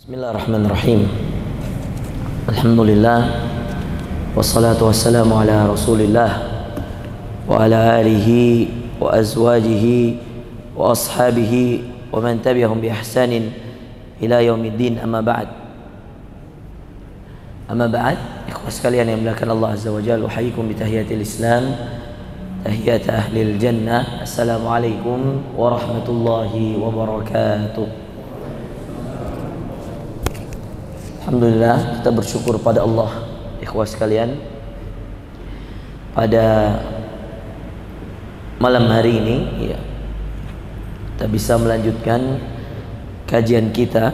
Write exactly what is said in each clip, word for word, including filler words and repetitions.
Bismillahirrahmanirrahim. Alhamdulillah wassalatu wassalamu ala Rasulillah wa ala alihi wa azwajihi wa ashabihi wa man tabi'ahum bi ihsanin ila yaumiddin. Amma ba'd. Amma ba'd, ikhwah sekalian yang dimuliakan Allah Azza wa Jalla, uhayikum bi tahiyatil Islam, tahiyat ahlil jannah. Assalamualaikum warahmatullahi wabarakatuh. Alhamdulillah, kita bersyukur pada Allah, ikhwah sekalian, pada malam hari ini ya, kita bisa melanjutkan kajian kita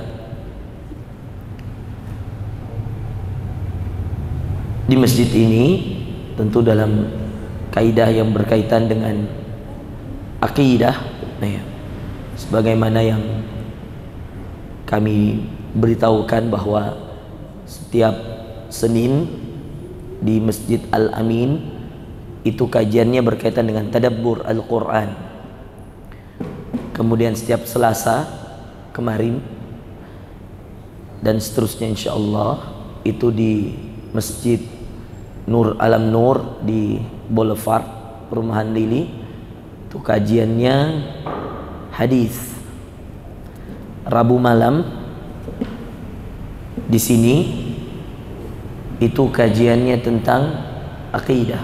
di masjid ini, tentu dalam kaidah yang berkaitan dengan akidah, nah ya, sebagaimana yang kami beritahukan bahwa setiap Senin di Masjid Al-Amin itu kajiannya berkaitan dengan tadabbur Al-Quran. Kemudian setiap Selasa kemarin dan seterusnya insyaallah itu di Masjid Nur Alam Nur di Boulevard Perumahan Lili, itu kajiannya hadis. Rabu malam di sini itu kajiannya tentang akidah.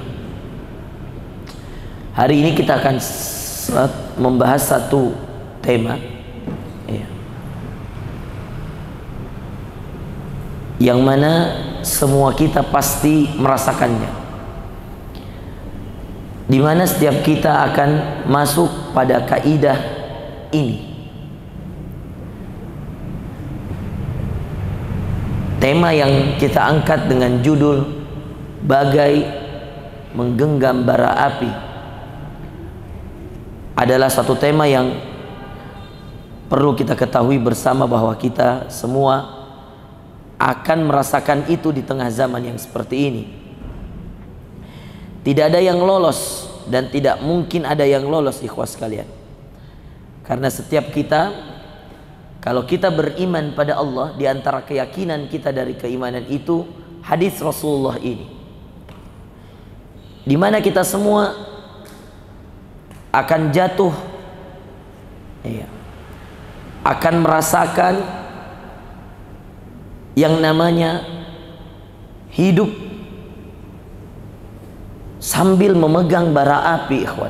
Hari ini kita akan membahas satu tema ya, yang mana semua kita pasti merasakannya, di mana setiap kita akan masuk pada kaidah ini. Tema yang kita angkat dengan judul bagai menggenggam bara api adalah satu tema yang perlu kita ketahui bersama, bahwa kita semua akan merasakan itu di tengah zaman yang seperti ini. Tidak ada yang lolos dan tidak mungkin ada yang lolos, ikhwas sekalian, karena setiap kita, kalau kita beriman pada Allah, di antara keyakinan kita dari keimanan itu hadis Rasulullah ini, di mana kita semua akan jatuh iya, akan merasakan yang namanya hidup sambil memegang bara api, ikhwan.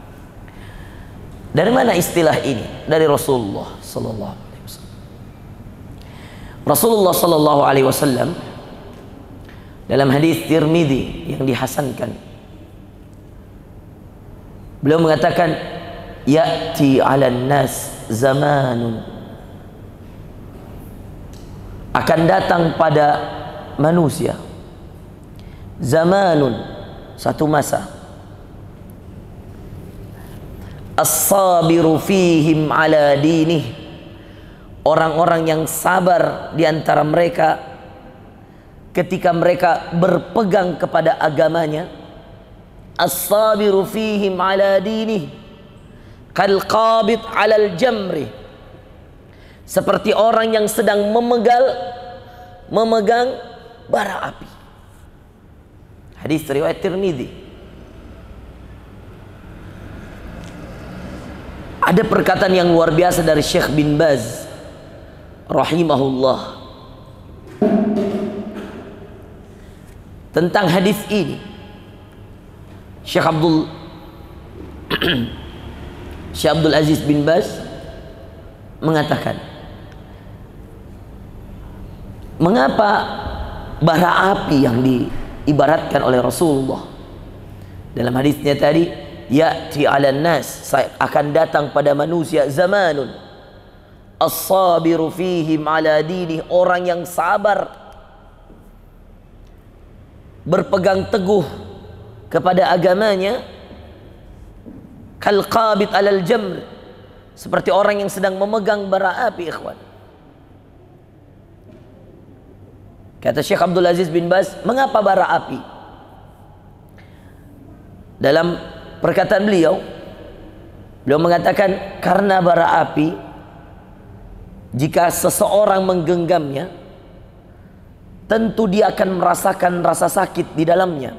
Dari mana istilah ini? Dari Rasulullah sallallahu alaihi wasallam. Rasulullah sallallahu alaihi wasallam dalam hadis Tirmidzi yang dihasankan, beliau mengatakan, ya'ti 'alan nas zamanun, akan datang pada manusia zamanun, satu masa, as-sabiru fihim 'ala dinih, orang-orang yang sabar di antara mereka ketika mereka berpegang kepada agamanya. As-sabiru fihim 'ala dinih kal qabid 'alal jamri, seperti orang yang sedang memegal memegang bara api. Hadis riwayat Tirmidzi. Ada perkataan yang luar biasa dari Syekh bin Baz rahimahullah tentang hadis ini. Syekh Abdul Syekh Abdul Aziz bin Baz mengatakan, mengapa bara api yang diibaratkan oleh Rasulullah dalam hadisnya tadi, ya'ti 'alan nas, akan datang pada manusia zamanun as-sabiru fihim 'ala dinih, orang yang sabar berpegang teguh kepada agamanya, kal qabid 'alal jamr, seperti orang yang sedang memegang bara api, ikhwan. Kata Syekh Abdul Aziz bin Baz, mengapa bara api? Dalam perkataan beliau, beliau mengatakan karena bara api jika seseorang menggenggamnya, tentu dia akan merasakan rasa sakit di dalamnya.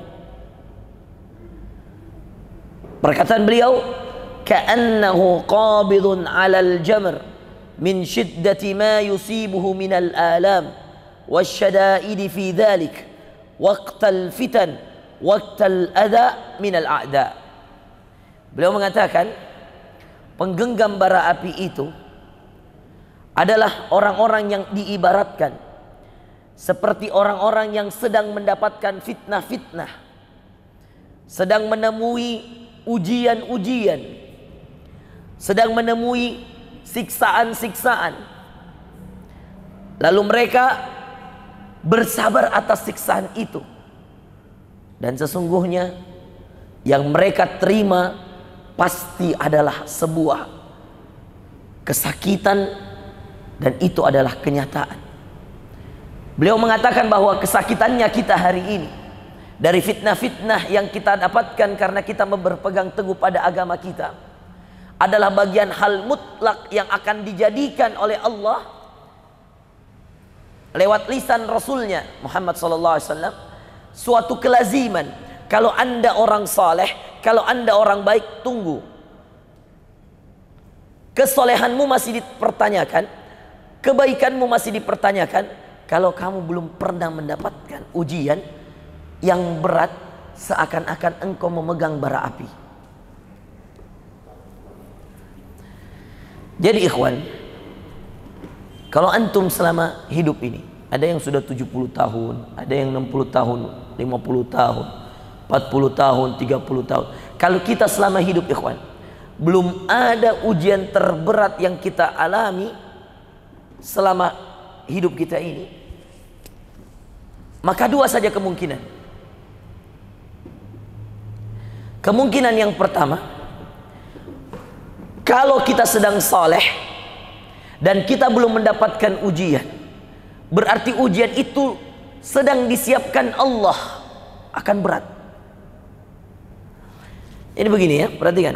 Perkataan beliau, ka'annahu qabidun 'alal jamr min shiddati ma yusibuhu minal alam wasyada'id fi dhalik waqtal fitan waqtal adha minal a'da. Beliau mengatakan, penggenggam bara api itu adalah orang-orang yang diibaratkan seperti orang-orang yang sedang mendapatkan fitnah-fitnah, sedang menemui ujian-ujian, sedang menemui siksaan-siksaan, lalu mereka bersabar atas siksaan itu, dan sesungguhnya yang mereka terima pasti adalah sebuah kesakitan, dan itu adalah kenyataan. Beliau mengatakan bahwa kesakitannya kita hari ini dari fitnah-fitnah yang kita dapatkan karena kita berpegang teguh pada agama kita adalah bagian hal mutlak yang akan dijadikan oleh Allah lewat lisan Rasulnya Muhammad sallallahu alaihi wasallam suatu kelaziman. Kalau anda orang saleh, kalau anda orang baik, tunggu, kesolehanmu masih dipertanyakan, kebaikanmu masih dipertanyakan, kalau kamu belum pernah mendapatkan ujian yang berat seakan-akan engkau memegang bara api. Jadi ikhwan, kalau antum selama hidup ini, ada yang sudah tujuh puluh tahun, ada yang enam puluh tahun, lima puluh tahun, empat puluh tahun, tiga puluh tahun. Kalau kita selama hidup ikhwan, belum ada ujian terberat yang kita alami selama hidup kita ini, maka dua saja kemungkinan. Kemungkinan yang pertama, kalau kita sedang saleh dan kita belum mendapatkan ujian, berarti ujian itu sedang disiapkan Allah, akan berat. Ini begini ya, perhatikan.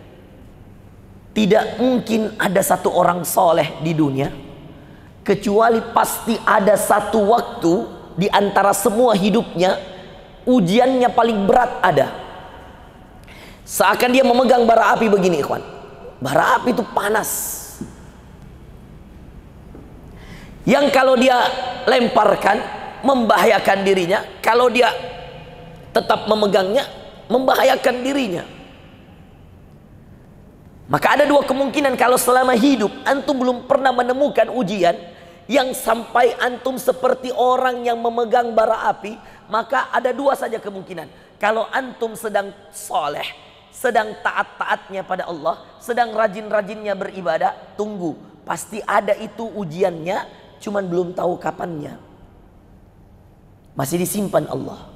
Tidak mungkin ada satu orang saleh di dunia kecuali pasti ada satu waktu di antara semua hidupnya ujiannya paling berat ada. Seakan dia memegang bara api begini ikhwan. Bara api itu panas, yang kalau dia lemparkan membahayakan dirinya, kalau dia tetap memegangnya membahayakan dirinya. Maka ada dua kemungkinan kalau selama hidup antum belum pernah menemukan ujian yang sampai antum seperti orang yang memegang bara api, maka ada dua saja kemungkinan. Kalau antum sedang soleh, sedang taat-taatnya pada Allah, sedang rajin-rajinnya beribadah, tunggu, pasti ada itu ujiannya, cuman belum tahu kapannya, masih disimpan Allah.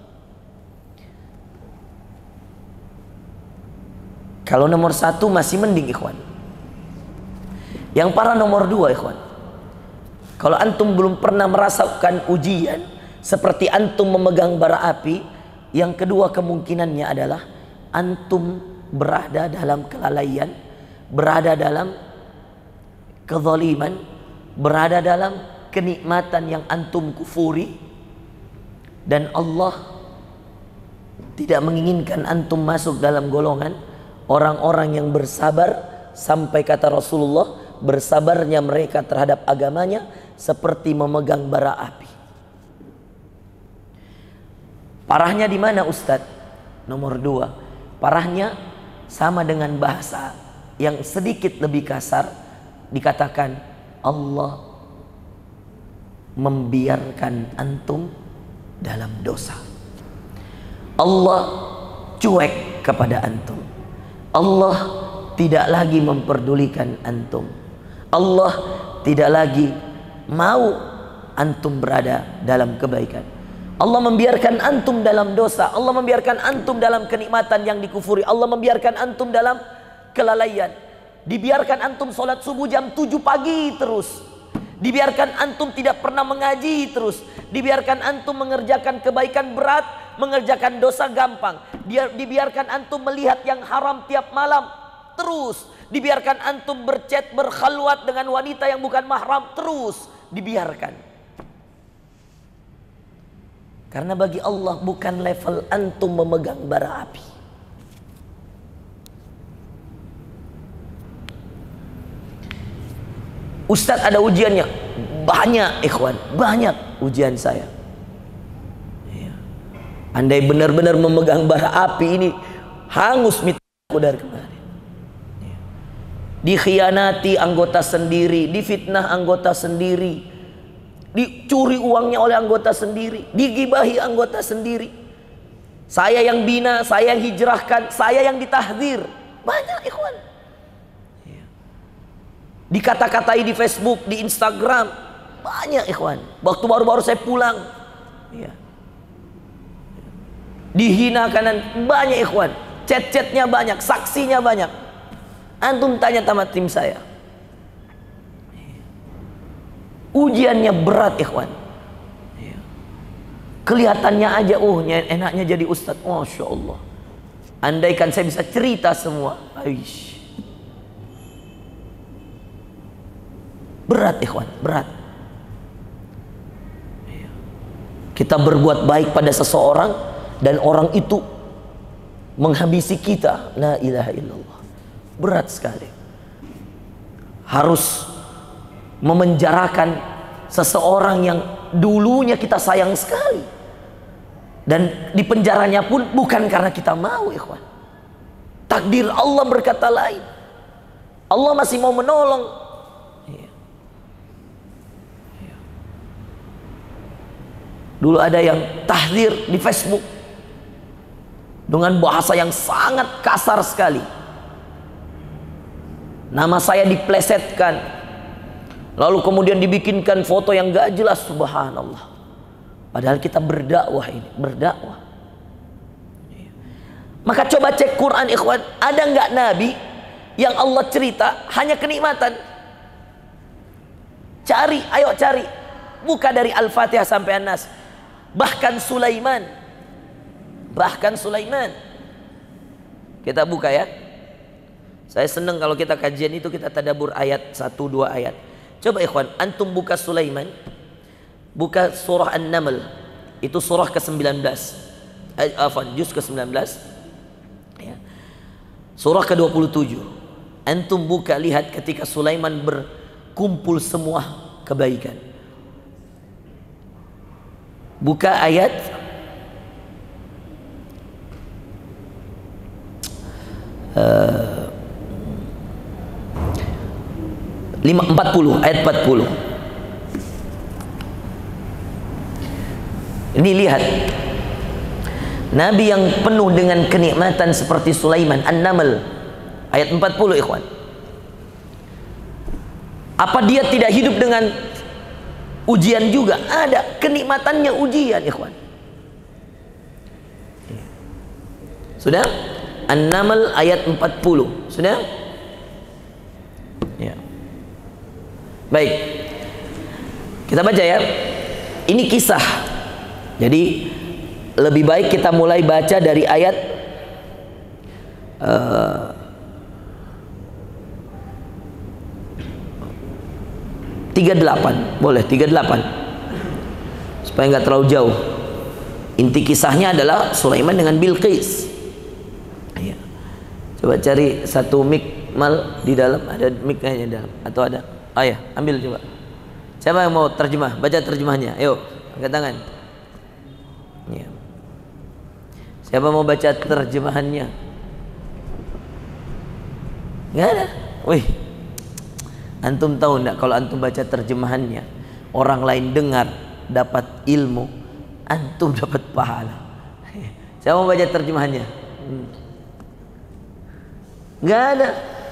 Kalau nomor satu masih mending ikhwan. Yang para nomor dua ikhwan, kalau antum belum pernah merasakan ujian seperti antum memegang bara api, yang kedua kemungkinannya adalah antum berada dalam kelalaian, berada dalam kezaliman, berada dalam kenikmatan yang antum kufuri, dan Allah tidak menginginkan antum masuk dalam golongan orang-orang yang bersabar, sampai kata Rasulullah, bersabarnya mereka terhadap agamanya seperti memegang bara api. Parahnya di mana Ustadz? Nomor dua, parahnya sama dengan bahasa yang sedikit lebih kasar, dikatakan Allah membiarkan antum dalam dosa. Allah cuek kepada antum. Allah tidak lagi memperdulikan antum. Allah tidak lagi mau antum berada dalam kebaikan. Allah membiarkan antum dalam dosa. Allah membiarkan antum dalam kenikmatan yang dikufuri. Allah membiarkan antum dalam kelalaian. Dibiarkan antum sholat subuh jam tujuh pagi terus. Dibiarkan antum tidak pernah mengaji terus. Dibiarkan antum mengerjakan kebaikan berat, mengerjakan dosa gampang. Dia dibiarkan antum melihat yang haram tiap malam. terus. Dibiarkan antum berchat, berkhalwat dengan wanita yang bukan mahram, terus dibiarkan. Karena bagi Allah bukan level antum memegang bara api. Ustadz ada ujiannya banyak, ikhwan, banyak ujian saya. Andai benar-benar memegang bara api ini, hangus mitaku dari kemarin. Dikhianati anggota sendiri, difitnah anggota sendiri, dicuri uangnya oleh anggota sendiri, digibahi anggota sendiri. Saya yang bina, saya yang hijrahkan, saya yang ditahdzir. Banyak, ikhwan. Dikata-katai di Facebook, di Instagram, banyak, ikhwan. Waktu baru-baru saya pulang, ya. Dihina kanan, banyak, ikhwan. Chat-chatnya banyak, saksinya banyak. Antum tanya sama tim saya, ujiannya berat, ikhwan. Kelihatannya aja, oh enaknya jadi ustadz, masya Allah. Andaikan saya bisa cerita semua, aish. Berat, ikhwan, berat. Kita berbuat baik pada seseorang dan orang itu menghabisi kita, la ilaha illallah. Berat sekali. Harus memenjarakan seseorang yang dulunya kita sayang sekali, dan di penjaranya pun bukan karena kita mau, ikhwan. Takdir Allah berkata lain. Allah masih mau menolong. Dulu ada yang tahdzir di Facebook dengan bahasa yang sangat kasar sekali. Nama saya diplesetkan, lalu kemudian dibikinkan foto yang gak jelas, subhanallah. Padahal kita berdakwah ini, berdakwah. Maka coba cek Quran, ikhwan. Ada nggak nabi yang Allah cerita hanya kenikmatan? Cari, ayo cari. Buka dari Al-Fatihah sampai An-Nas. Bahkan Sulaiman, bahkan Sulaiman. Kita buka ya. Saya senang kalau kita kajian itu kita tadabbur ayat satu dua ayat. Coba ikhwan, antum buka Sulaiman, buka surah An-Naml, itu surah ke sembilan belas. Eh, afwan, juz ke sembilan belas. Ya. Surah ke dua puluh tujuh. Antum buka, lihat ketika Sulaiman berkumpul semua kebaikan. Buka ayat uh, lima empat puluh, ayat empat puluh. Ini lihat, nabi yang penuh dengan kenikmatan seperti Sulaiman. An-Naml ayat empat puluh, ikhwan. Apa dia tidak hidup dengan ujian juga? Ada, kenikmatannya ujian, ikhwan. Sudah? An-Naml ayat empat puluh. Sudah? Ya. Baik, kita baca ya. Ini kisah. Jadi lebih baik kita mulai baca dari ayat uh, tiga puluh delapan. Boleh tiga puluh delapan supaya nggak terlalu jauh. Inti kisahnya adalah Sulaiman dengan Bilqis. Ya. Coba cari satu mic mal di dalam, ada mic-nya di dalam atau ada? Oh ya, ambil coba. Siapa yang mau terjemah? Baca terjemahnya. Ayo, angkat tangan. Ya. Siapa mau baca terjemahannya? Nggak ada. Wih, antum tahu nggak kalau antum baca terjemahannya, orang lain dengar dapat ilmu, antum dapat pahala. Siapa mau baca terjemahannya? Nggak ada.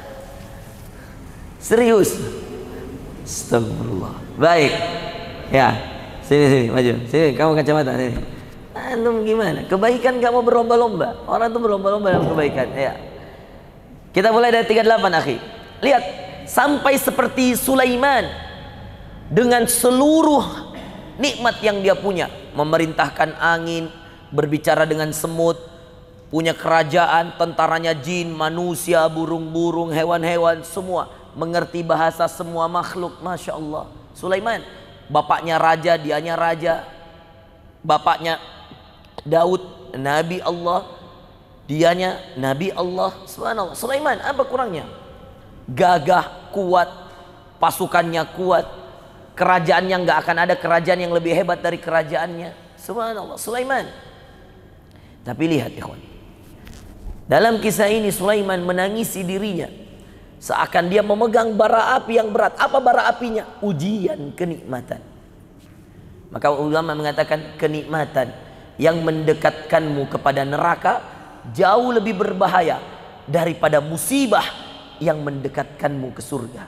Serius. Astagfirullah. Baik. Ya, sini sini maju. Sini kamu kacamata sini. Antum gimana? Kebaikan kamu berlomba-lomba. Orang tuh berlomba-lomba dalam kebaikan. Ya. Kita mulai dari tiga puluh delapan, akhi. Lihat, sampai seperti Sulaiman dengan seluruh nikmat yang dia punya, memerintahkan angin, berbicara dengan semut, punya kerajaan, tentaranya jin, manusia, burung-burung, hewan-hewan, semua mengerti bahasa semua makhluk. Masya Allah. Sulaiman, bapaknya raja, dianya raja. Bapaknya Daud, Nabi Allah, dianya Nabi Allah. Subhanallah. Sulaiman, apa kurangnya? Gagah, kuat, pasukannya kuat, kerajaannya nggak akan ada kerajaan yang lebih hebat dari kerajaannya. Subhanallah, Sulaiman. Tapi lihat ikhwan, dalam kisah ini Sulaiman menangisi dirinya seakan dia memegang bara api yang berat. Apa bara apinya? Ujian kenikmatan. Maka ulama mengatakan kenikmatan yang mendekatkanmu kepada neraka jauh lebih berbahaya daripada musibah yang mendekatkanmu ke surga.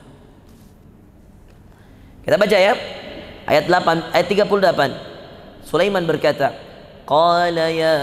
Kita baca ya, ayat delapan, ayat tiga puluh delapan. Sulaiman berkata, qala ya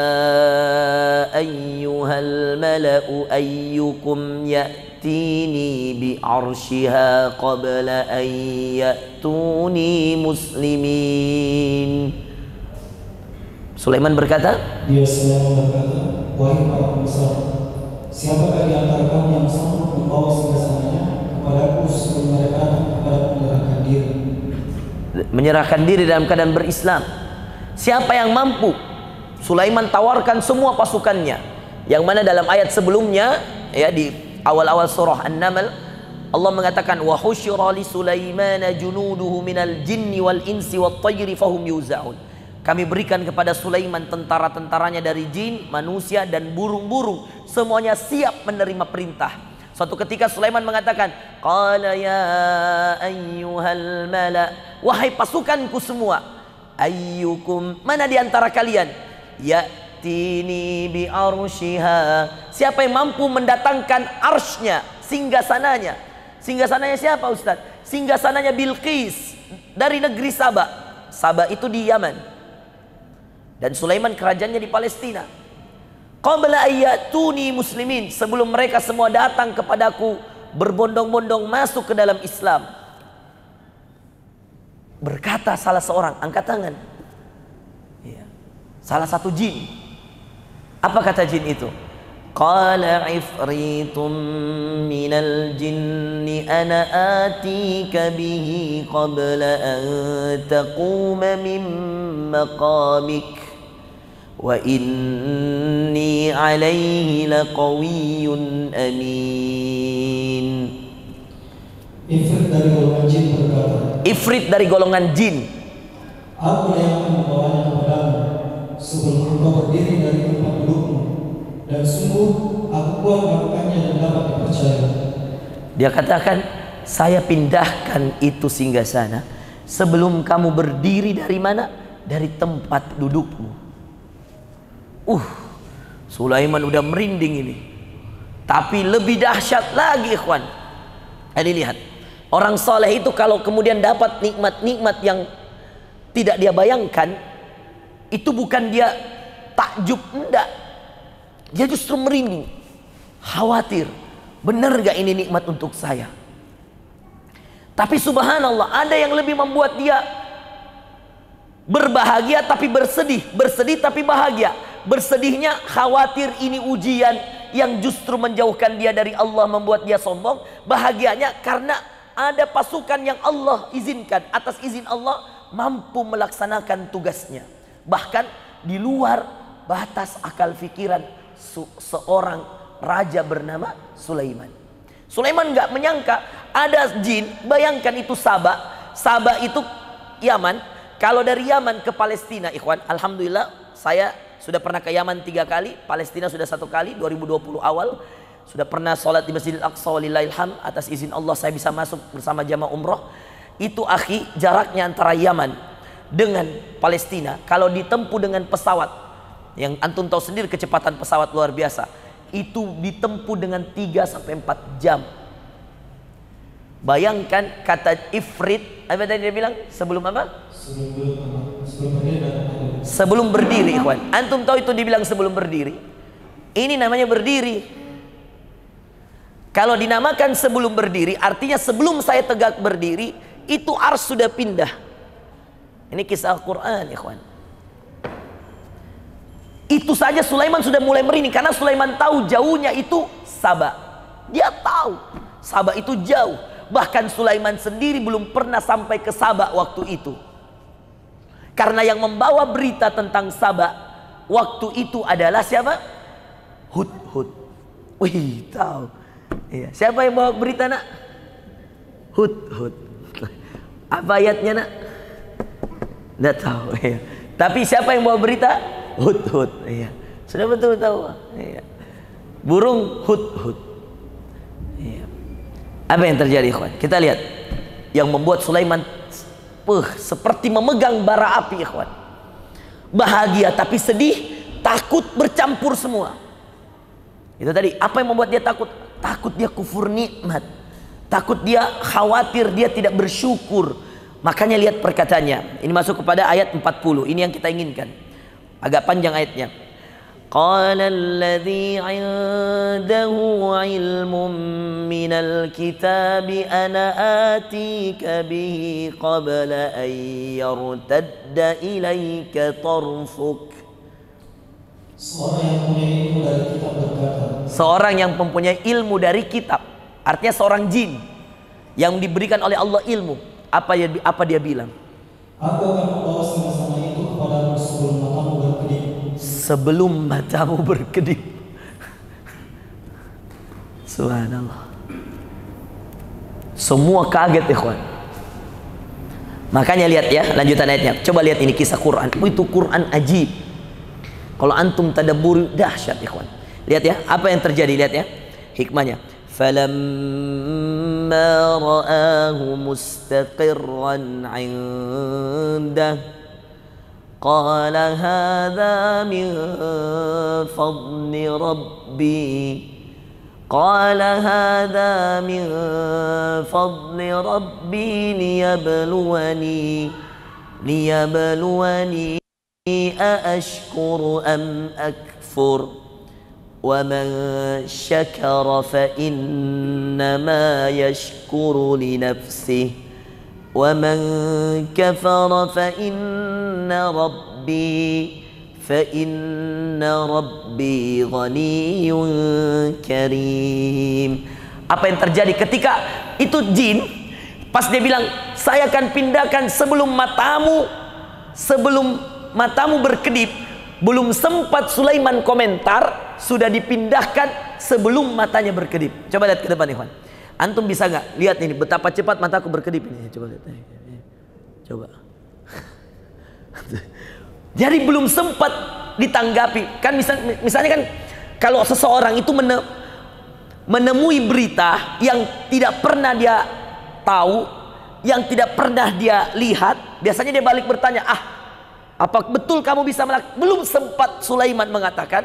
ayyuhal mala'u ayyukum ya'tini bi arshiha qabla an ya'tuni muslimin. Sulaiman berkata, dia Sulaiman berkata, wahai para pembesar, siapakah di antara kamu yang sanggup membawa singgasananya kepadaku sebelum mereka kepada menyerahkan diri? Menyerahkan diri dalam keadaan berislam. Siapa yang mampu? Sulaiman tawarkan semua pasukannya. Yang mana dalam ayat sebelumnya, ya, di awal-awal surah An-Naml, Allah mengatakan wa husyira li Sulaimana junuduhu minal jinni wal insi wat tayri fahum yuzaun. Kami berikan kepada Sulaiman tentara-tentaranya dari jin, manusia dan burung-burung, semuanya siap menerima perintah. Suatu ketika Sulaiman mengatakan, qala ya ayyuhal mala, wahai pasukanku semua, ayyukum, mana di antara kalian, ya'tini bi arshiha, siapa yang mampu mendatangkan arsy-nya, singgasananya. Singgasananya siapa Ustaz? Singgasananya Bilqis dari negeri Saba. Saba itu di Yaman. Dan Sulaiman kerajaannya di Palestina. Qabla ayyatuni muslimin, sebelum mereka semua datang kepadaku berbondong-bondong masuk ke dalam Islam. Berkata salah seorang, angkat tangan, ya, salah satu jin. Apa kata jin itu? Qala ifritum minal jinni ana atika bihi qabla an taquma min maqamik wa inni alaihi laqawiyyun amin. Ifrit dari golongan jin berkata, Ifrit dari golongan jin, aku yang akan membawanya kepadamu sebelum engkau berdiri dari tempat dudukmu, dan sungguh aku kuat melakukannya dan dapat dipercaya. Dia katakan, saya pindahkan itu singgasana sebelum kamu berdiri dari mana? Dari tempat dudukmu. Uh, Sulaiman udah merinding ini. Tapi lebih dahsyat lagi ikhwan. Jadi lihat, orang soleh itu kalau kemudian dapat nikmat-nikmat yang tidak dia bayangkan, itu bukan dia takjub, enggak. Dia justru merinding, khawatir, benar gak ini nikmat untuk saya? Tapi subhanallah, ada yang lebih membuat dia berbahagia tapi bersedih, bersedih tapi bahagia. Bersedihnya khawatir ini ujian yang justru menjauhkan dia dari Allah, membuat dia sombong. Bahagianya karena ada pasukan yang Allah izinkan, atas izin Allah mampu melaksanakan tugasnya, bahkan di luar batas akal pikiran seorang raja bernama Sulaiman. Sulaiman nggak menyangka ada jin. Bayangkan itu Saba, Saba itu Yaman. Kalau dari Yaman ke Palestina, ikhwan, alhamdulillah saya sudah pernah ke Yaman tiga kali, Palestina sudah satu kali, dua ribu dua puluh awal. Sudah pernah sholat di Masjidil Aqsa, walillahilham, atas izin Allah saya bisa masuk bersama jamaah umroh. Itu akhi, jaraknya antara Yaman dengan Palestina, kalau ditempuh dengan pesawat, yang antum tahu sendiri kecepatan pesawat luar biasa, itu ditempuh dengan tiga sampai empat jam. Bayangkan kata Ifrit, apa tadi dia bilang? Sebelum apa? Sebelum, sebelum berdiri. Sebelum berdiri, ikhwan. Antum tahu itu dibilang sebelum berdiri. Ini namanya berdiri. Kalau dinamakan sebelum berdiri, artinya sebelum saya tegak berdiri, itu ars sudah pindah. Ini kisah Al-Quran, ikhwan. Itu saja Sulaiman sudah mulai merinding, karena Sulaiman tahu jauhnya itu Saba. Dia tahu Saba itu jauh. Bahkan Sulaiman sendiri belum pernah sampai ke Saba waktu itu. Karena yang membawa berita tentang Saba waktu itu adalah siapa? Hudhud. Wih, tahu. Iya. Siapa yang bawa berita, nak? Hudhud. Apa ayatnya, nak? Tidak tahu. Iya. Tapi siapa yang bawa berita? Hudhud. Iya. Sudah betul tahu. Iya. Burung hudhud. Iya. Apa yang terjadi, ikhwan? Kita lihat. Yang membuat Sulaiman uh, seperti memegang bara api, ikhwan. Bahagia tapi sedih, takut bercampur semua. Itu tadi, apa yang membuat dia takut? Takut dia kufur nikmat. Takut dia khawatir, dia tidak bersyukur. Makanya lihat perkataannya. Ini masuk kepada ayat empat puluh. Ini yang kita inginkan. Agak panjang ayatnya. Qala alladhi 'indahu 'ilmun minal kitabi ana atika bihi qabla an yartadda ilayka tarfuk. Seorang yang mempunyai ilmu dari kitab berkata. Seorang yang mempunyai ilmu dari kitab. Artinya seorang jin yang diberikan oleh Allah ilmu. Apa dia, apa dia bilang? Aku akan membawa singgasana itu kepadamu sebelum matamu berkedip. Sebelum matamu berkedip. Subhanallah. Semua kaget, ikhwan. Makanya lihat ya lanjutan ayatnya. Coba lihat ini kisah Quran. Itu Quran ajib. Kalau antum tadabbur dahsyat, ikhwan. Lihat ya, apa yang terjadi, lihat ya. Hikmahnya. فَلَمَّا رَآهُ مُسْتَقِرًّا عِنْدَهُ قَالَ هَذَا مِنْ فَضْلِ رَبِّي قَالَ هَذَا مِنْ فَضْلِ رَبِّي لِيَبْلُوَنِي لِيَبْلُوَنِي أَأَشْكُرُ أَمْ أَكْفُرُ وَمَنْ شَكَرَ فَإِنَّمَا يَشْكُرُ لِنَفْسِهِ وَمَنْ كَفَرَ فَإِنَّ رَبِّي فَإِنَّ رَبِّي غَنِيٌّ كَرِيمٌ. Apa yang terjadi ketika itu jin, pas dia bilang, saya akan pindahkan sebelum matamu, sebelum matamu berkedip. Belum sempat Sulaiman komentar, sudah dipindahkan sebelum matanya berkedip. Coba lihat ke depan, ikhwan. Antum bisa nggak lihat ini betapa cepat mataku berkedip ini? Coba lihat. Coba. Jadi belum sempat ditanggapi. Kan misal, misalnya kan kalau seseorang itu menemui berita yang tidak pernah dia tahu, yang tidak pernah dia lihat, biasanya dia balik bertanya, ah, apa betul kamu bisa melakukan? Belum sempat Sulaiman mengatakan,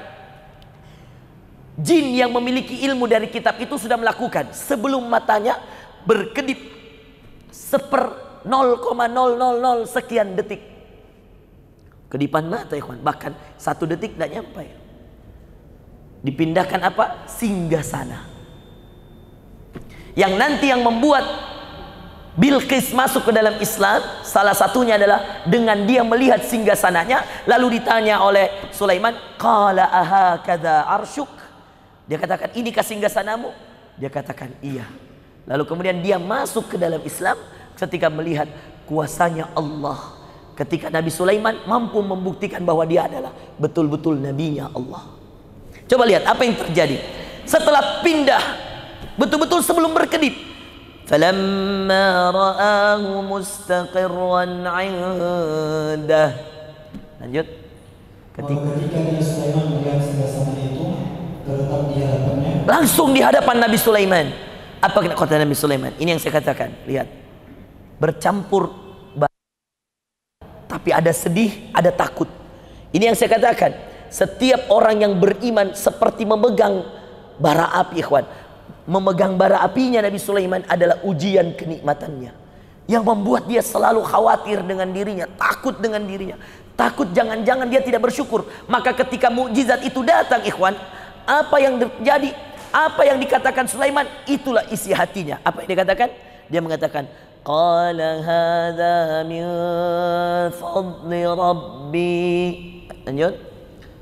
jin yang memiliki ilmu dari kitab itu sudah melakukan sebelum matanya berkedip seper nol koma nol nol nol sekian detik. Kedipan mata, ikhwan, bahkan satu detik tidak nyampe. Dipindahkan apa? Singgasana. Yang nanti yang membuat Bilqis masuk ke dalam Islam, salah satunya adalah dengan dia melihat singgasananya, lalu ditanya oleh Sulaiman, qala ahakadha arsyuk. Dia katakan, inikah singgasanamu? Dia katakan, iya. Lalu kemudian dia masuk ke dalam Islam ketika melihat kuasanya Allah. Ketika Nabi Sulaiman mampu membuktikan bahwa dia adalah betul-betul nabinya Allah. Coba lihat apa yang terjadi setelah pindah, betul-betul sebelum berkedip. فَلَمَّا رَآهُ مُسْتَقِرًّا عِنْدَهُ. Lanjut. Ketika, ketika Nabi Sulaiman melihat singgasana itu terletak di hadapannya, langsung di hadapan Nabi Sulaiman. Apa kata Nabi Sulaiman? Ini yang saya katakan. Lihat, bercampur, tapi ada sedih, ada takut. Ini yang saya katakan. Setiap orang yang beriman seperti memegang bara api, ikhwan. Memegang bara apinya Nabi Sulaiman adalah ujian kenikmatannya yang membuat dia selalu khawatir dengan dirinya, takut dengan dirinya, takut jangan-jangan dia tidak bersyukur. Maka ketika mukjizat itu datang, ikhwan, apa yang terjadi, apa yang dikatakan Sulaiman, itulah isi hatinya. Apa yang dikatakan? Dia mengatakan, qala hadza min fadli rabbi. Lanjut.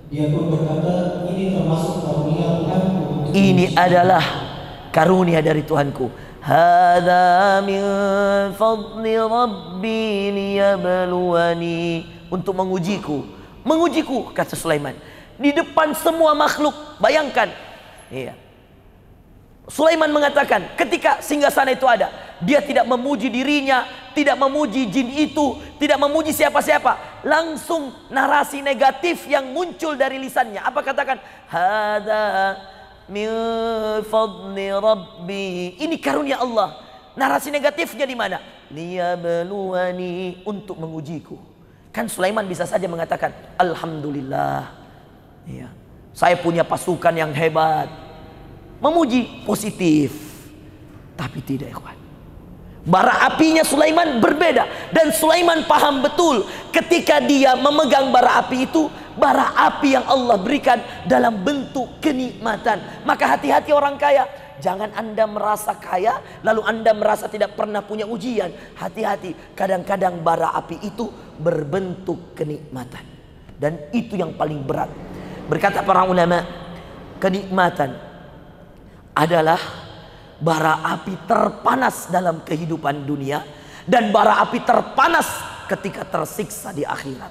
Dia pun berkata, ini termasuk karunia Tuhanku untuk Ini adalah karunia dari Tuhanku. Hadza min fadli rabbi liyabluwani, untuk mengujiku. Mengujiku, kata Sulaiman, di depan semua makhluk. Bayangkan, iya. Sulaiman mengatakan ketika singgasana itu ada, dia tidak memuji dirinya, tidak memuji jin itu, tidak memuji siapa-siapa. Langsung narasi negatif yang muncul dari lisannya. Apa katakan? Hadza min fadli rabbi. Ini karunia Allah. Narasi negatifnya di mana? Liyabluwani, untuk mengujiku. Kan Sulaiman bisa saja mengatakan, alhamdulillah, iya, saya punya pasukan yang hebat. Memuji positif. Tapi tidak, ikhwan. Bara apinya Sulaiman berbeda. Dan Sulaiman paham betul ketika dia memegang bara api itu, bara api yang Allah berikan dalam bentuk kenikmatan. Maka hati-hati orang kaya. Jangan Anda merasa kaya lalu Anda merasa tidak pernah punya ujian. Hati-hati, kadang-kadang bara api itu berbentuk kenikmatan. Dan itu yang paling berat. Berkata para ulama, kenikmatan adalah bara api terpanas dalam kehidupan dunia dan bara api terpanas ketika tersiksa di akhirat.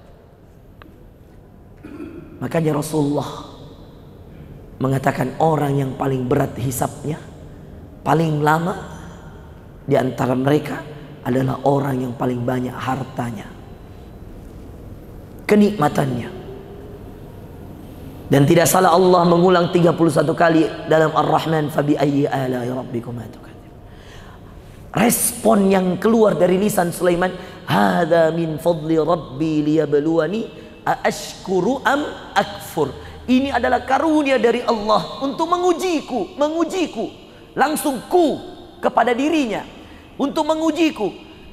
Makanya Rasulullah mengatakan orang yang paling berat hisabnya, paling lama di antara mereka adalah orang yang paling banyak hartanya, kenikmatannya. Dan tidak salah Allah mengulang tiga puluh satu kali dalam Ar-Rahman, fabi ayyi ala'i rabbikuma tukadzib. Respon yang keluar dari lisan Sulaiman, hadza min fadli rabbi liyabluwani aashkuru am akfur. Ini adalah karunia dari Allah untuk mengujiku, mengujiku. Langsung ku kepada dirinya untuk mengujiku.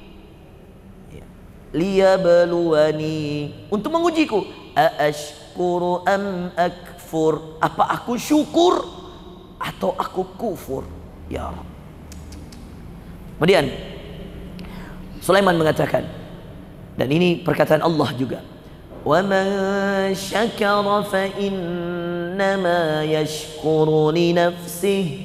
Liyabluwani, untuk mengujiku. Aashkuru am akfur, apa aku syukur atau aku kufur, ya Allah. Kemudian Sulaiman mengatakan, dan ini perkataan Allah juga, wa man syakara fa innama yashkuru li nafsihi.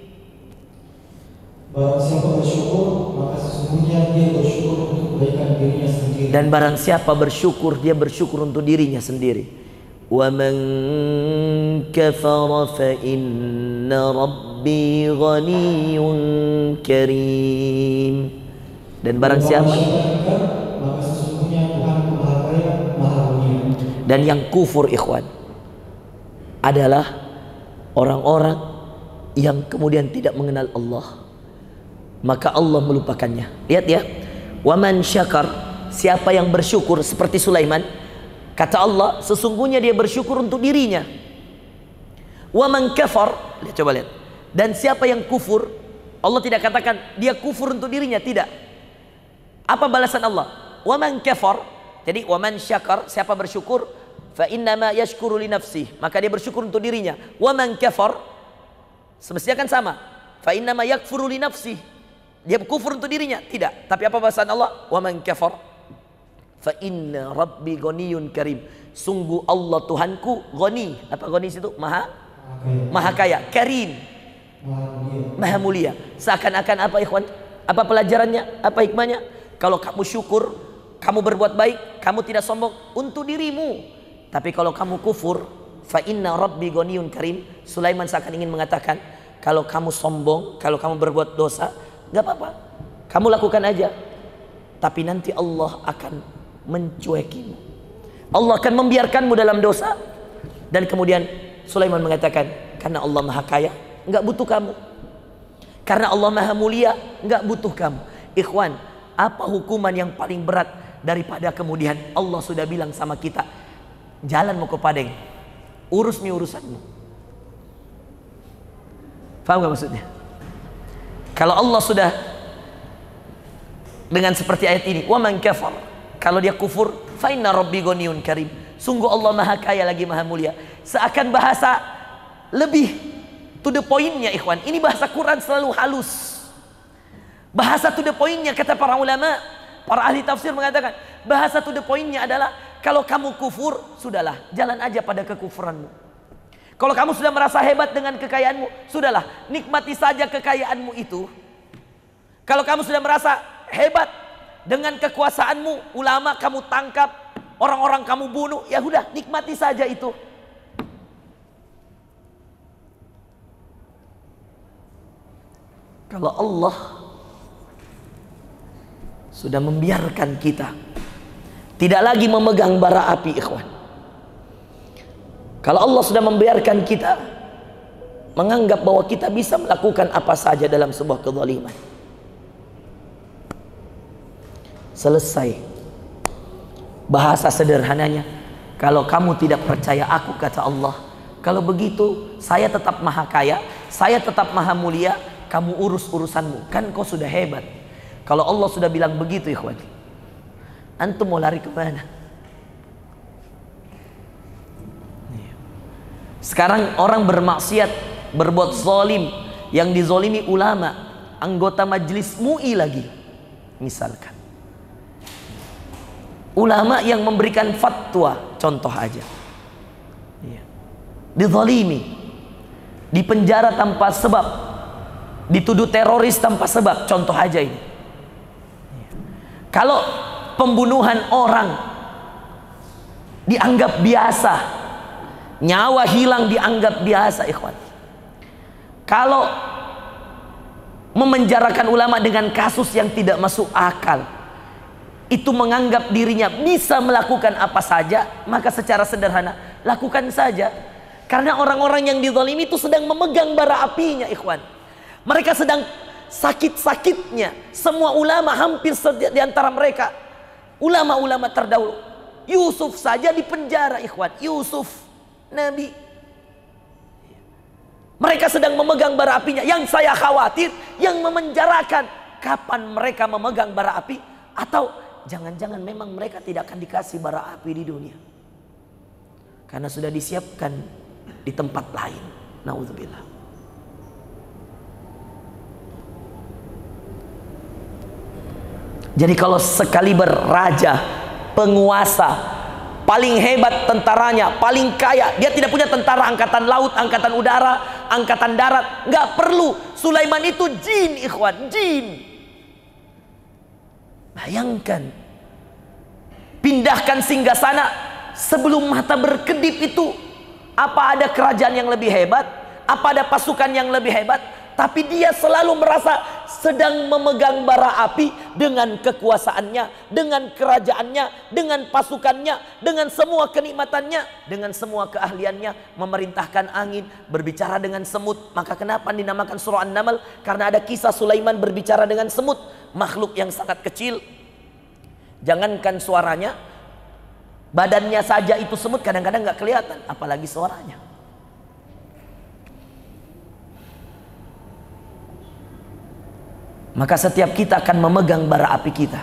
Barang siapa bersyukur, maka sesungguhnya dia bersyukur untuk kebaikan dirinya sendiri. Dan barang siapa bersyukur, dia bersyukur untuk dirinya sendiri. Wa man kafara fa inna rabbi ghaniyyun karim. Dan barang siapa, maka sesungguhnya Tuhanku Maha Kaya, Maha Mulia. dan yang kufur, ikhwan, adalah orang-orang yang kemudian tidak mengenal Allah, maka Allah melupakannya. Lihat ya, waman syakar, siapa yang bersyukur seperti Sulaiman, kata Allah, sesungguhnya dia bersyukur untuk dirinya. Waman kafar, lihat, coba lihat, dan siapa yang kufur, Allah tidak katakan dia kufur untuk dirinya, tidak. Apa balasan Allah? Waman kafar, jadi waman syakar, siapa bersyukur, fa innama yashkuru li nafsihi, maka dia bersyukur untuk dirinya. Waman kafar, semestinya kan sama, fa innama yakfuru li nafsihi, dia kufur untuk dirinya, tidak. Tapi apa balasan Allah? Wa man kafar fa inna rabbi ghaniyyun karim. Sungguh Allah Tuhanku ghani. Apa ghani situ? Maha Maha kaya, karim, Maha mulia. Seakan-akan apa, ikhwan? Apa pelajarannya? Apa hikmahnya? Kalau kamu syukur, kamu berbuat baik, kamu tidak sombong untuk dirimu. Tapi kalau kamu kufur, fa inna rabbi ghaniyyun karim. Sulaiman seakan ingin mengatakan, kalau kamu sombong, kalau kamu berbuat dosa, gak apa-apa, kamu lakukan aja, tapi nanti Allah akan mencuekimu, Allah akan membiarkanmu dalam dosa. Dan kemudian Sulaiman mengatakan, karena Allah Maha Kaya, gak butuh kamu. Karena Allah Maha Mulia, gak butuh kamu. Ikhwan, apa hukuman yang paling berat daripada kemudian Allah sudah bilang sama kita, jalan mau ke Padang, urus nih urusanmu. Paham gak maksudnya? Kalau Allah sudah dengan seperti ayat ini, wa man kafar, kalau dia kufur, fa inna rabbi ghaniyyun karim. Sungguh Allah Maha Kaya lagi Maha Mulia. Seakan bahasa lebih to the point-nya, ikhwan. Ini bahasa Quran selalu halus. Bahasa to the point-nya, kata para ulama, para ahli tafsir mengatakan, bahasa to the point-nya adalah Kalau kamu kufur, sudahlah, jalan aja pada kekufuranmu. Kalau kamu sudah merasa hebat dengan kekayaanmu, sudahlah, nikmati saja kekayaanmu itu. Kalau kamu sudah merasa hebat dengan kekuasaanmu, ulama kamu tangkap, orang-orang kamu bunuh, ya udah, nikmati saja itu. Kalau Allah sudah membiarkan kita tidak lagi memegang bara api, ikhwan. Kalau Allah sudah membiarkan kita menganggap bahwa kita bisa melakukan apa saja dalam sebuah kezaliman, selesai. Bahasa sederhananya, kalau kamu tidak percaya aku, kata Allah, kalau begitu saya tetap maha kaya, saya tetap maha mulia, kamu urus urusanmu, kan kau sudah hebat. Kalau Allah sudah bilang begitu, ikhwan, antum mau lari kemana? Sekarang orang bermaksiat, berbuat zalim, yang dizolimi ulama, anggota majelis M U I lagi, misalkan ulama yang memberikan fatwa, contoh aja, dizalimi, dipenjara tanpa sebab, dituduh teroris tanpa sebab, contoh aja ini. Kalau pembunuhan orang dianggap biasa, nyawa hilang dianggap biasa, ikhwan. Kalau memenjarakan ulama dengan kasus yang tidak masuk akal, itu menganggap dirinya bisa melakukan apa saja, maka secara sederhana lakukan saja. Karena orang-orang yang dizalimi itu sedang memegang bara apinya, ikhwan. Mereka sedang sakit-sakitnya. Semua ulama, hampir di antara mereka ulama-ulama terdahulu, Yusuf saja di penjara, ikhwan. Yusuf Nabi, mereka sedang memegang bara apinya. Yang saya khawatir, yang memenjarakan, kapan mereka memegang bara api, atau jangan-jangan memang mereka tidak akan dikasih bara api di dunia karena sudah disiapkan di tempat lain. Naudzubillah. Jadi kalau sekali beraja, penguasa, paling hebat tentaranya, paling kaya, dia tidak punya tentara angkatan laut, angkatan udara, angkatan darat, nggak perlu. Sulaiman itu jin, ikhwan, jin. Bayangkan, pindahkan singgasana sebelum mata berkedip itu. Apa ada kerajaan yang lebih hebat? Apa ada pasukan yang lebih hebat? Tapi dia selalu merasa sedang memegang bara api dengan kekuasaannya, dengan kerajaannya, dengan pasukannya, dengan semua kenikmatannya, dengan semua keahliannya, memerintahkan angin, berbicara dengan semut. Maka kenapa dinamakan surah An-Naml? Karena ada kisah Sulaiman berbicara dengan semut, makhluk yang sangat kecil. Jangankan suaranya, badannya saja itu semut kadang-kadang nggak kelihatan, apalagi suaranya. Maka setiap kita akan memegang bara api kita.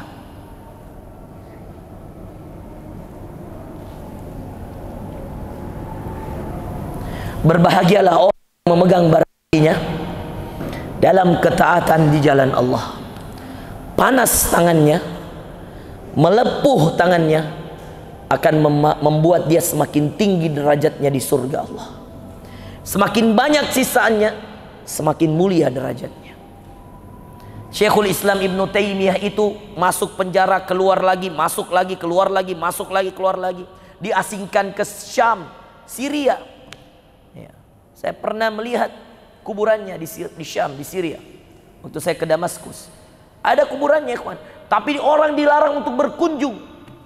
Berbahagialah orang yang memegang bara apinya dalam ketaatan di jalan Allah. Panas tangannya, melepuh tangannya, akan membuat dia semakin tinggi derajatnya di surga Allah. Semakin banyak sisaannya, semakin mulia derajatnya. Syekhul Islam Ibnu Taimiyah itu masuk penjara, keluar lagi, masuk lagi, keluar lagi, masuk lagi, keluar lagi. Diasingkan ke Syam, Syria. Ya. Saya pernah melihat kuburannya di, di Syam, di Syria. Waktu saya ke Damaskus, ada kuburannya, ikhwan. Tapi orang dilarang untuk berkunjung.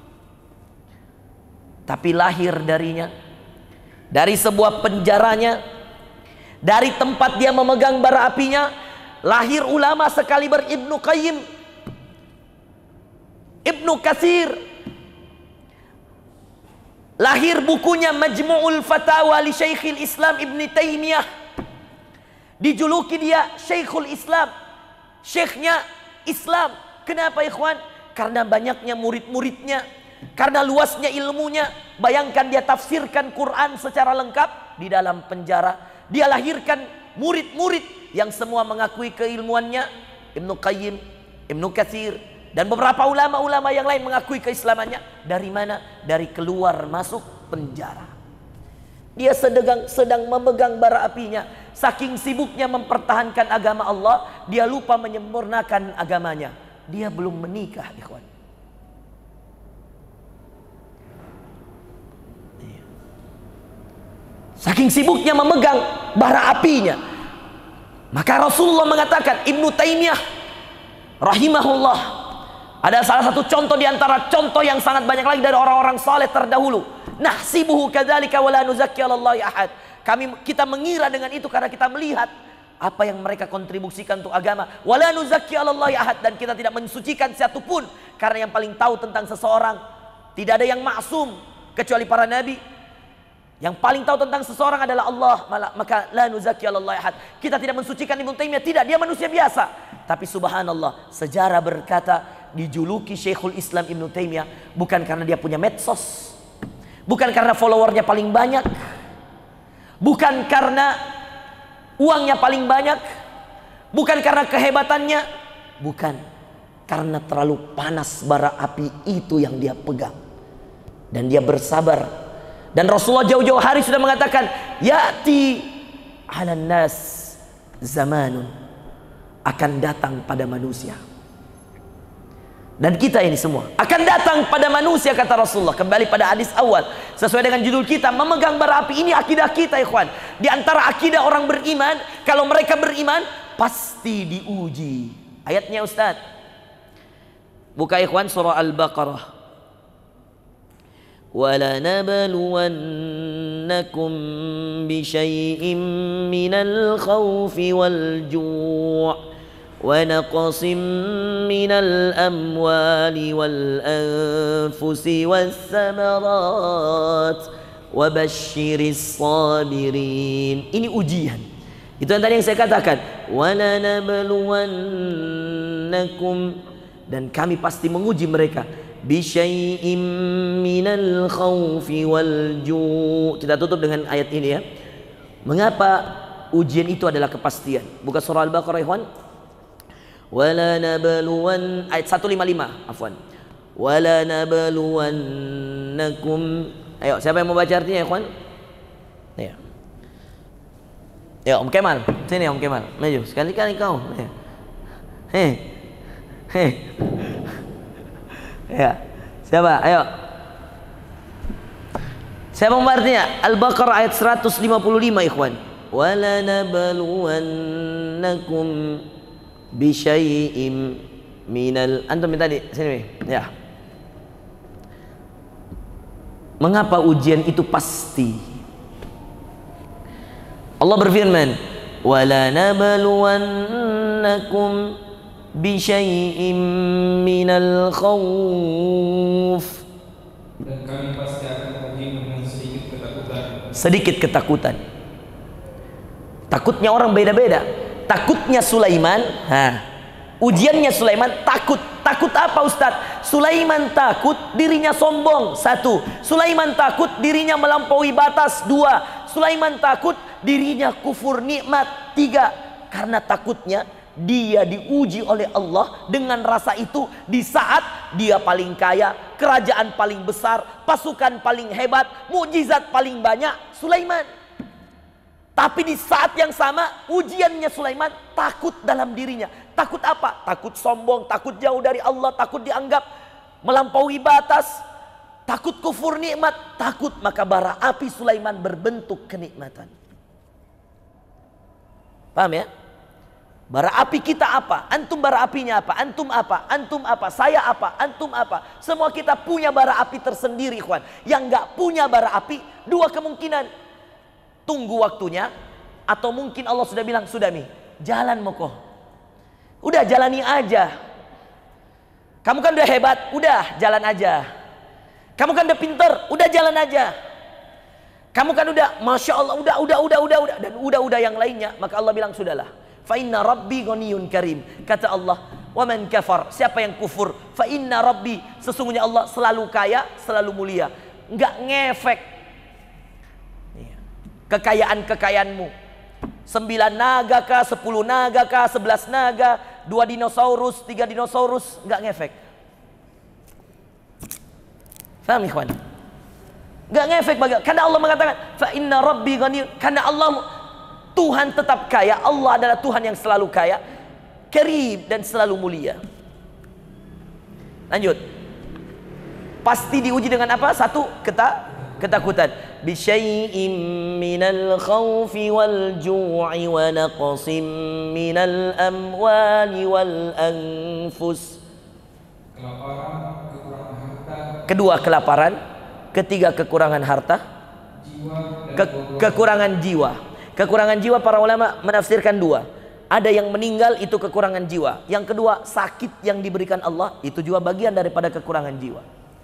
Tapi lahir darinya, dari sebuah penjaranya, dari tempat dia memegang bara apinya, lahir ulama sekaliber Ibnu Qayyim, Ibnu Katsir. Lahir bukunya Majmu'ul Fatawa li Syekhul Islam Ibnu Taimiyah. Dijuluki dia Syekhul Islam, syekhnya Islam. Kenapa, ikhwan? Karena banyaknya murid-muridnya, karena luasnya ilmunya. Bayangkan dia tafsirkan Quran secara lengkap di dalam penjara. Dia lahirkan murid-murid yang semua mengakui keilmuannya. Ibnu Qayyim, Ibnu Katsir, Dan beberapa ulama-ulama yang lain mengakui keislamannya. Dari mana? Dari keluar masuk penjara. Dia sedang, sedang memegang bara apinya. Saking sibuknya mempertahankan agama Allah, dia lupa menyempurnakan agamanya. Dia belum menikah, ikhwan. Saking sibuknya memegang bara apinya. Maka Rasulullah mengatakan, Ibnu Taimiyah rahimahullah, ada salah satu contoh di antara contoh yang sangat banyak lagi dari orang-orang saleh terdahulu. Nahsibuhu kadzalika wala nuzakki 'alallahi ahad. Kami kita mengira dengan itu karena kita melihat apa yang mereka kontribusikan untuk agama. Wala nuzakki 'alallahi ahad, dan kita tidak mensucikan satu pun, karena yang paling tahu tentang seseorang tidak ada yang maksum kecuali para nabi. Yang paling tahu tentang seseorang adalah Allah. Maka la nuzakki 'alallahi ahad. Kita tidak mensucikan Ibnu Taimiyah, tidak, dia manusia biasa. Tapi subhanallah, sejarah berkata dijuluki Syekhul Islam Ibnu Taimiyah bukan karena dia punya medsos, bukan karena followernya paling banyak, bukan karena uangnya paling banyak, bukan karena kehebatannya, bukan karena terlalu panas bara api itu yang dia pegang. Dan dia bersabar. Dan Rasulullah jauh-jauh hari sudah mengatakan, ya'ti 'alan nas zamanun, akan datang pada manusia. Dan kita ini semua akan datang pada manusia, kata Rasulullah. Kembali pada hadis awal, sesuai dengan judul kita, memegang bara api. Ini akidah kita, ikhwan. Di antara akidah orang beriman, kalau mereka beriman pasti diuji. Ayatnya Ustaz, buka ikhwan surah Al-Baqarah. وَلَنَبْلُوَنَّكُمْ بِشَيْءٍ مِّنَ الْخَوْفِ وَالْجُوعِ وَنَقْصٍ مِّنَ الْأَمْوَالِ وَالْأَنفُسِ وَالثَّمَرَاتِ وَبَشِّرِ الصَّابِرِينَ. Ini ujian. Itu yang tadi yang saya katakan. وَلَنَبْلُوَنَّكُمْ, dan kami pasti menguji mereka. Bisyai'im minal khawfi wal ju'. Kita tutup dengan ayat ini ya. Mengapa ujian itu adalah kepastian? Buka surah Al-Baqarah, ikhwan. Wala nabluwan, ayat seratus lima puluh lima, afwan. Wala nabluwannakum. Ayo, siapa yang mau baca artinya, ikhwan? Ya. Ya, Om Kemal. Sini Om Kemal. Maju, sekali-kali kau. Hei. Hei. Ya, siapa? Ayo. Siapa mau artinya? Al-Baqarah ayat seratus lima puluh lima, ikhwan. Wala nabluwannakum bisyai'im minal, antum tadi sini, ya. Mengapa ujian itu pasti? Allah berfirman, wala nabluwannakum bisyai'im minal khawf, dan kami pasti akan menguji dengan sedikit ketakutan. Sedikit ketakutan. Takutnya orang beda-beda. Takutnya Sulaiman, ha, ujiannya Sulaiman takut. Takut apa Ustadz? Sulaiman takut dirinya sombong, satu. Sulaiman takut dirinya melampaui batas, dua. Sulaiman takut dirinya kufur nikmat, tiga. Karena takutnya dia diuji oleh Allah dengan rasa itu di saat dia paling kaya, kerajaan paling besar, pasukan paling hebat, mukjizat paling banyak, Sulaiman. Tapi di saat yang sama ujiannya Sulaiman takut dalam dirinya. Takut apa? Takut sombong, takut jauh dari Allah, takut dianggap melampaui batas, takut kufur nikmat, takut. Maka bara api Sulaiman berbentuk kenikmatan. Paham ya? Bara api kita apa? Antum bara apinya apa? Antum apa? Antum apa? Saya apa? Antum apa? Semua kita punya bara api tersendiri, ikhwan. Yang nggak punya bara api, dua kemungkinan. Tunggu waktunya, atau mungkin Allah sudah bilang, sudah Mi, jalan Moko. Udah jalani aja. Kamu kan udah hebat, udah jalan aja. Kamu kan udah pinter, udah jalan aja. Kamu kan udah, Masya Allah, udah, udah, udah, udah, udah. Dan udah-udah yang lainnya. Maka Allah bilang, sudahlah. Fa inna rabbi ghaniyun karim. Kata Allah, wa man kafar, siapa yang kufur, fa inna rabbi, sesungguhnya Allah selalu kaya, selalu mulia. Enggak ngefek kekayaan-kekayaanmu. Sembilan naga kah, sepuluh naga kah, sebelas naga, dua dinosaurus, tiga dinosaurus, nggak ngefek. Paham ikhwan? Nggak ngefek bagi, karena Allah mengatakan fa inna rabbi ghaniyun, karena Allah Tuhan tetap kaya, Allah adalah Tuhan yang selalu kaya, karim dan selalu mulia. Lanjut. Pasti diuji dengan apa? Satu, keta, ketakutan. Bisyai'im minal khawfi wal ju'i wa naqsim minal amwali wal anfus. Kelaparan, kekurangan harta. Kedua, kelaparan. Ketiga, kekurangan harta. Jiwa dan Ke, kekurangan jiwa. Kekurangan jiwa para ulama menafsirkan dua. Ada yang meninggal, itu kekurangan jiwa. Yang kedua, sakit yang diberikan Allah, itu juga bagian daripada kekurangan jiwa.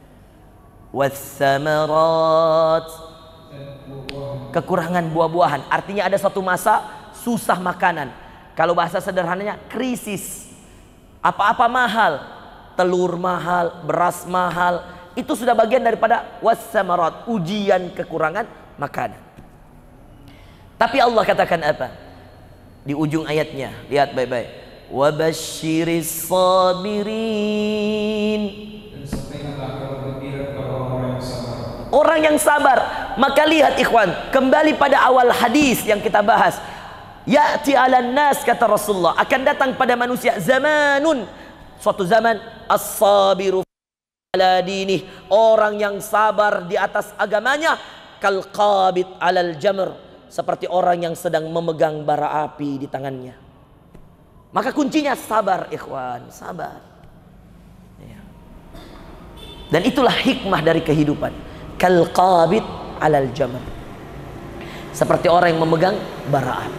Wassamarat, kekurangan buah-buahan. Artinya ada suatu masa susah makanan. Kalau bahasa sederhananya, krisis. Apa-apa mahal, telur mahal, beras mahal, itu sudah bagian daripada wassamarat, ujian kekurangan makanan. Tapi Allah katakan apa? Di ujung ayatnya, lihat baik-baik. Wabasyiris sabirin. Dan sampaikanlah kabar gembira kepada orang-orang yang sabar. Orang yang sabar. Maka lihat ikhwan, kembali pada awal hadis yang kita bahas. Ya'ti 'alan nas, kata Rasulullah, akan datang pada manusia zamanun, suatu zaman, as-sabiru ala dinih, orang yang sabar di atas agamanya, kal qabid 'alal jamr, seperti orang yang sedang memegang bara api di tangannya. Maka kuncinya sabar ikhwan, sabar. Ya. Dan itulah hikmah dari kehidupan. Kal qabid 'alal jamr, seperti orang yang memegang bara api.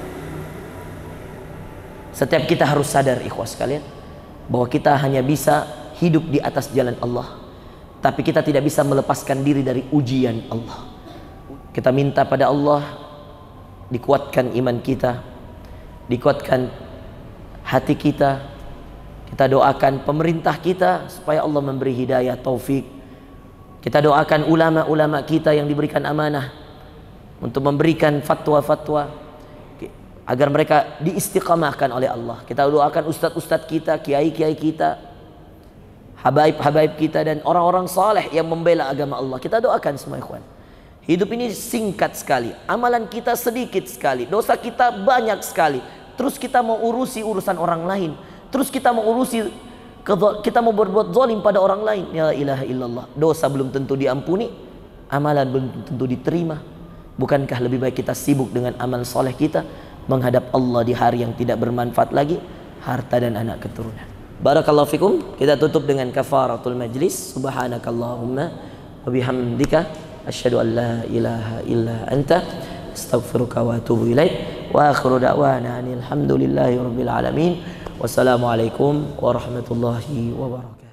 Setiap kita harus sadar ikhwas sekalian, bahwa kita hanya bisa hidup di atas jalan Allah, tapi kita tidak bisa melepaskan diri dari ujian Allah. Kita minta pada Allah dikuatkan iman kita, dikuatkan hati kita. Kita doakan pemerintah kita supaya Allah memberi hidayah, taufik. Kita doakan ulama-ulama kita yang diberikan amanah untuk memberikan fatwa-fatwa agar mereka diistiqamahkan oleh Allah. Kita doakan ustadz-ustadz kita, kiai-kiai kita, habaib-habaib kita, dan orang-orang saleh yang membela agama Allah. Kita doakan semua ikhwan. Hidup ini singkat sekali, amalan kita sedikit sekali, dosa kita banyak sekali. Terus kita mau urusi urusan orang lain, terus kita mau urusi, kita mau berbuat zalim pada orang lain. Ya ilaha illallah. Dosa belum tentu diampuni, amalan belum tentu diterima. Bukankah lebih baik kita sibuk dengan amal soleh kita menghadap Allah di hari yang tidak bermanfaat lagi, harta dan anak keturunan. Barakallahu fikum. Kita tutup dengan kafaratul majlis. Subhanakallahumma wa bihamdika asyhadu an la ilaha illa anta astaghfiruka wa atubu ilaik. Wa akhiru da'wana alhamdulillahi rabbil alamin. Wassalamualaikum warahmatullahi wabarakatuh.